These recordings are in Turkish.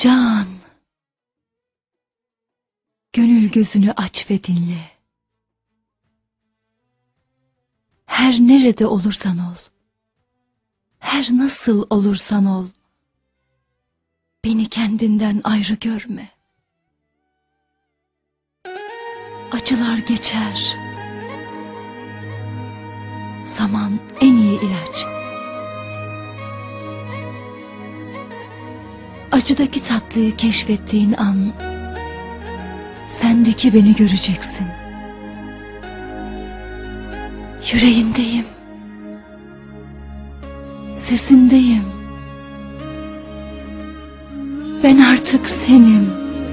Can, gönül gözünü aç ve dinle. Her nerede olursan ol, her nasıl olursan ol, beni kendinden ayrı görme. Acılar geçer, zaman en iyi ilaç. Acıdaki tatlıyı keşfettiğin an, sendeki beni göreceksin. Yüreğindeyim, sesindeyim. Ben artık senim.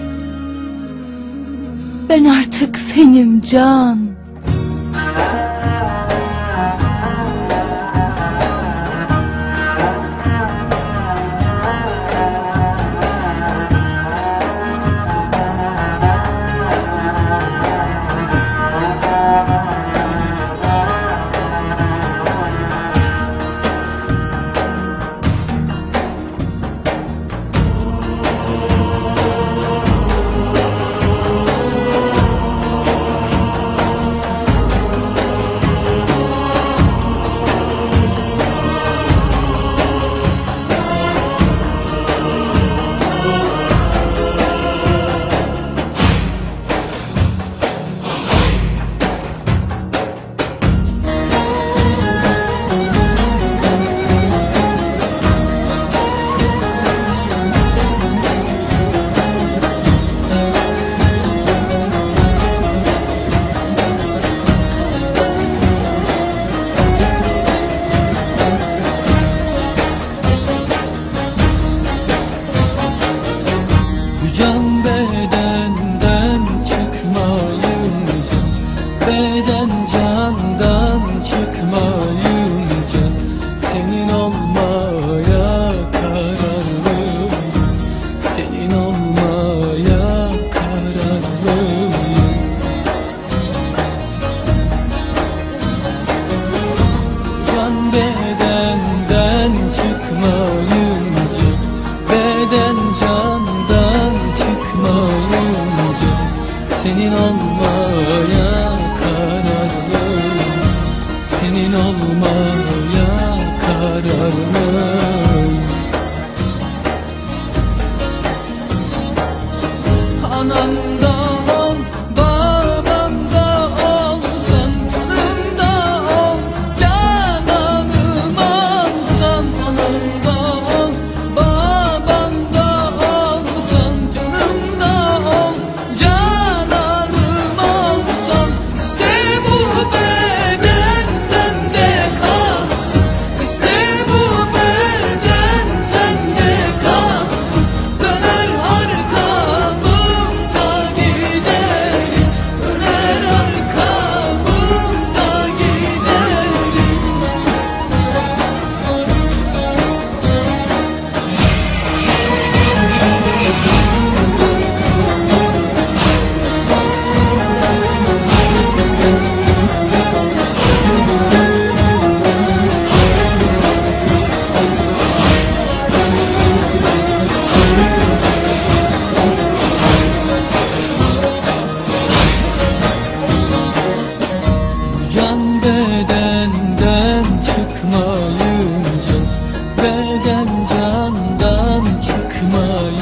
Ben artık senim Can. Can bedenden çıkmayınca, beden candan çıkmayınca, senin olmaya kararlıyım, senin olmaya kararlıyım. Can bedenden çıkmayınca, beden candan çıkmayınca, senin olmaya kararlıyım, senin olmaya kararlıyım. Anamda ol, babamda olsan, canımda ol, cananım olsan. Anamda ol, babamda olsan, canımda ol, cananım olsan. İşte bu beden sende kalsın, İşte bu beden sende kalsın. Döner arkamda giderim, döner arkamda giderim. Can bedenden çıkmayınca, beden candan çıkmayınca,